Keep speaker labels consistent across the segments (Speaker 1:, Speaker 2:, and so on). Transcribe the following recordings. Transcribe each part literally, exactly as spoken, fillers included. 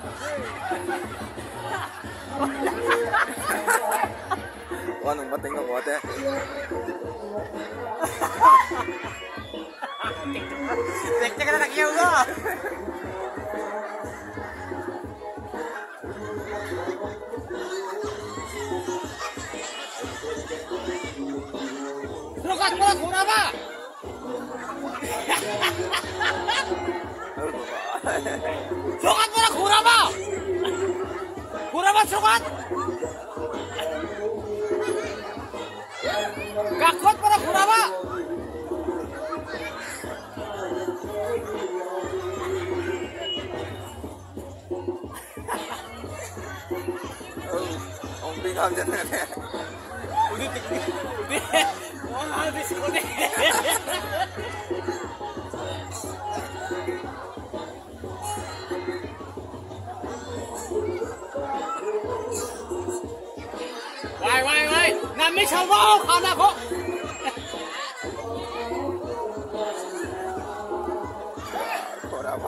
Speaker 1: 我能不顶到我的？顶这个那个腰啊！Sukat pula kuraba. Sukat pula kuraba. Kuraba sukat. Gakot pula kuraba. Ông đi làm gì thế? Udah udah. Wah, habis kode. Wai wai wai, nami chavo khana ko. Ora ba.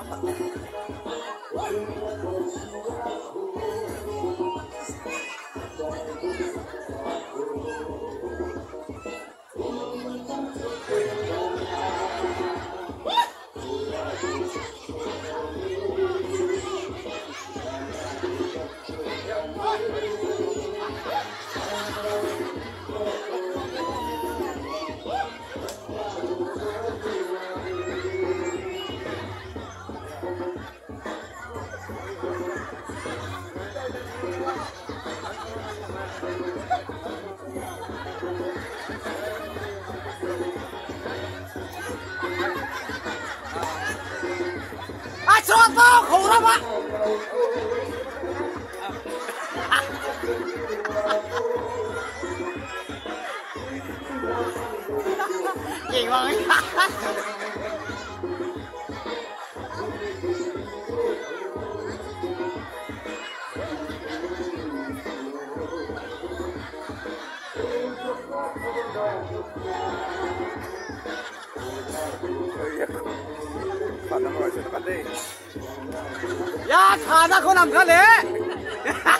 Speaker 1: Apa kurang pak? Gimana? खाना को अच्छे तो करते या खाना को नाम खा ले